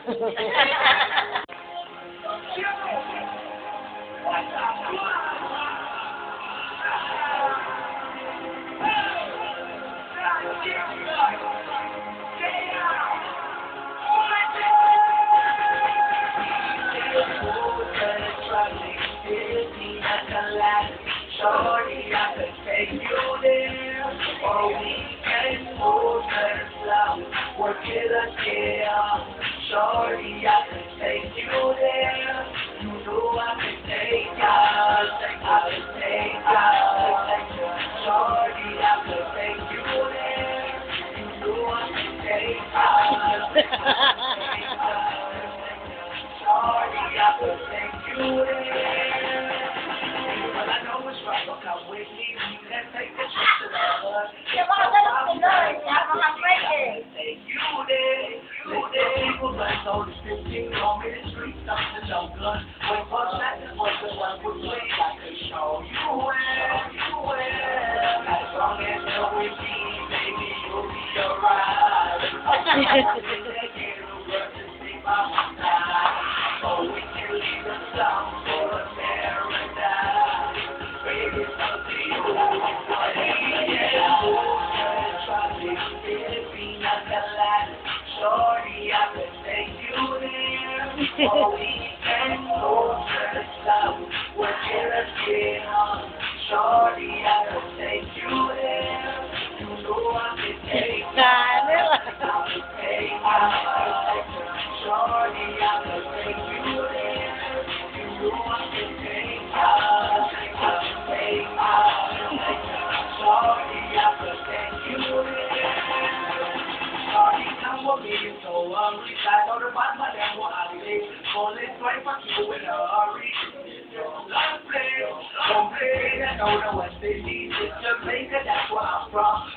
Shorty, I could take you there, or we can move her slow. Work it again. Shorty, I could take you there. You know I could take ya. I could take ya. Shorty, I could take you there. You know I could take ya. Shorty, I could take you there. Well, I know it's right, but come with me. Let's take the trip to the hood. Take you there. People like those 15 on me the street, something no good. When first that is what the one would play, I could show you where. As long as you're with me, baby, you'll be alright. Oh, we can leave the song for a paradise. Baby, it's up to you. Shorty, I could take you there. Or we can go to the south. We'll get us again. Shorty, I could take you there. You know I could take you. Shorty, I could take you there. You know I could take you. Shorty, I could take you there. Shorty, come with me, so hurry. I know the bad man, that's what I say. Calling twice for you in a hurry. Don't play, I know the West Indies. It's Jamaica, that's where I'm from.